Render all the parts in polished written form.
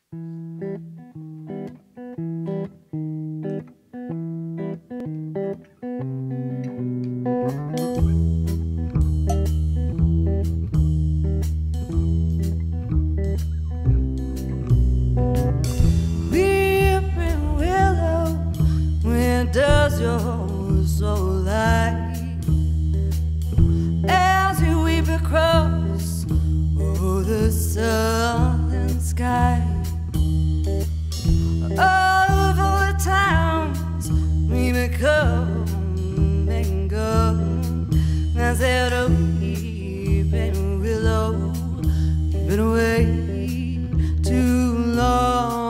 Weeping willow, where does your soul lie? As you weep across the southern sky, all over the towns we may come and go. I said, oh, weeping willow, you've been away too long.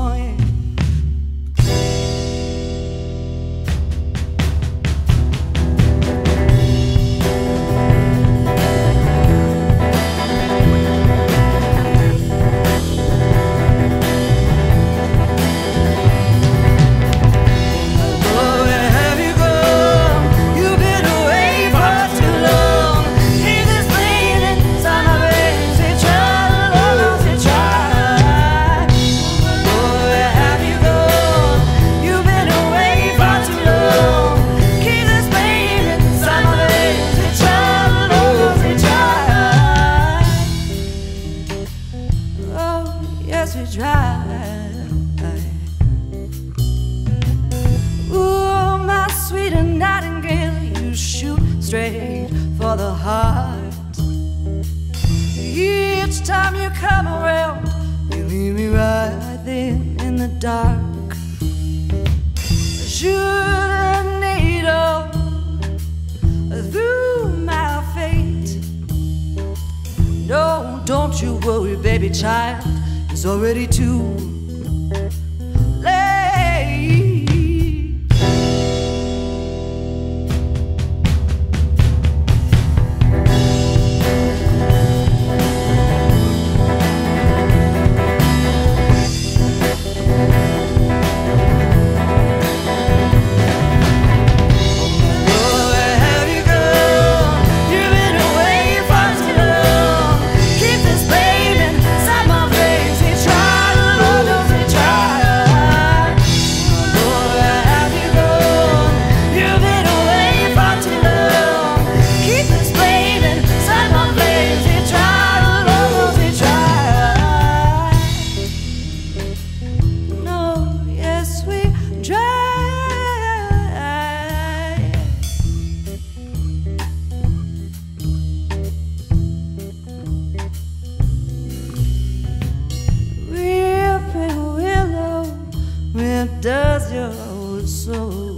Yes, we tried. Ooh, my sweet nightingale, you shoot straight for the heart. Each time you come around, you leave me right there in the dark. Shoot a needle through my fate. No, don't you worry, baby child, it's already too late. Does your soul